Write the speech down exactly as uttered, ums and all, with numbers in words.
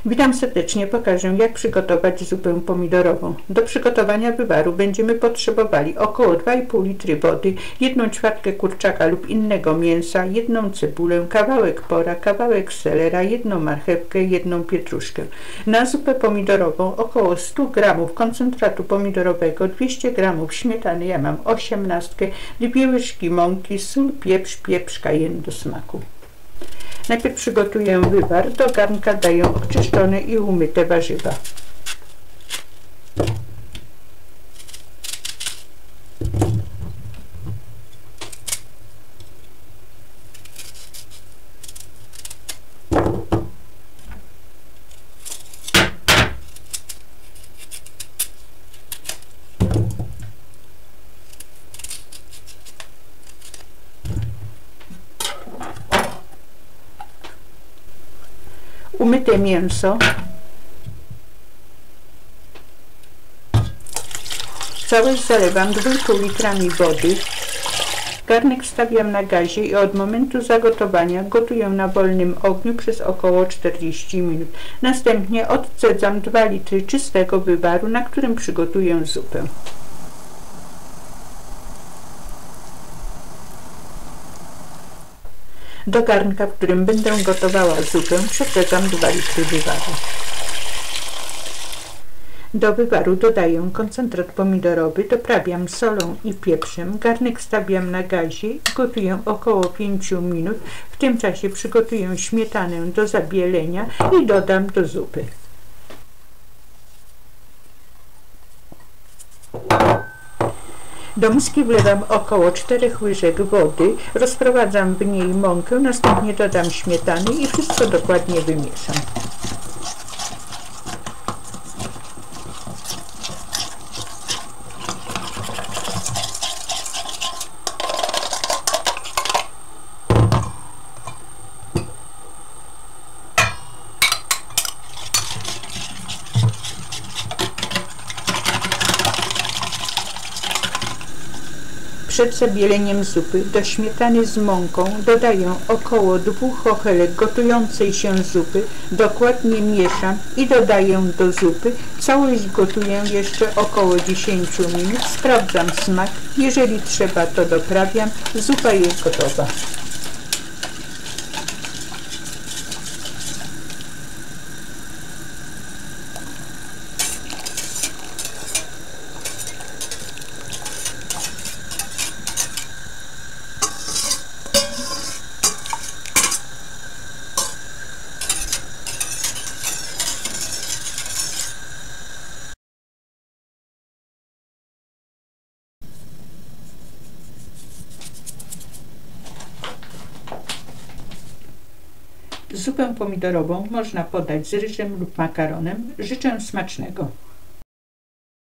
Witam serdecznie, pokażę jak przygotować zupę pomidorową. Do przygotowania wywaru będziemy potrzebowali około dwa i pół litry wody, jedną ćwiartkę kurczaka lub innego mięsa, jedną cebulę, kawałek pora, kawałek selera, jedną marchewkę, jedną pietruszkę. Na zupę pomidorową około sto gramów koncentratu pomidorowego, dwieście gramów śmietany, ja mam osiemnastkę, dwie łyżki mąki, sól, pieprz, pieprz kajen do smaku. Najpierw przygotuję wywar. Do garnka daję oczyszczone i umyte warzywa. Umyte mięso, całość zalewam dwa i pół litrami wody, garnek stawiam na gazie i od momentu zagotowania gotuję na wolnym ogniu przez około czterdzieści minut. Następnie odcedzam dwa litry czystego wywaru, na którym przygotuję zupę. Do garnka, w którym będę gotowała zupę, przecedzam dwa litry wywaru. Do wywaru dodaję koncentrat pomidorowy, doprawiam solą i pieprzem, garnek stawiam na gazie i gotuję około pięć minut. W tym czasie przygotuję śmietanę do zabielenia i dodam do zupy. Do miski wlewam około czterech łyżek wody, rozprowadzam w niej mąkę, następnie dodam śmietany i wszystko dokładnie wymieszam. Przed zabieleniem zupy do śmietany z mąką dodaję około dwóch ochelek gotującej się zupy, dokładnie mieszam i dodaję do zupy. Całość gotuję jeszcze około dziesięć minut, sprawdzam smak, jeżeli trzeba to doprawiam, zupa jest gotowa. Zupę pomidorową można podać z ryżem lub makaronem. Życzę smacznego.